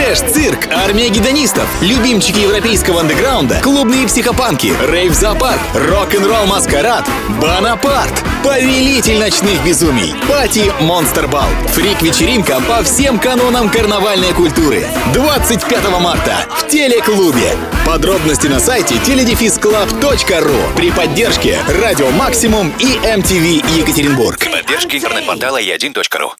Трэш-цирк, армия гедонистов, любимчики европейского андеграунда, клубные психопанки, рейв-зоопарк, рок-н-ролл маскарад, Бонапарт, повелитель ночных безумий, пати-монстр-бал, фрик-вечеринка по всем канонам карнавальной культуры. 25 марта в телеклубе. Подробности на сайте teledefisclub.ru при поддержке Радио Максимум и MTV Екатеринбург. Поддержки интернет-портала i1.ru.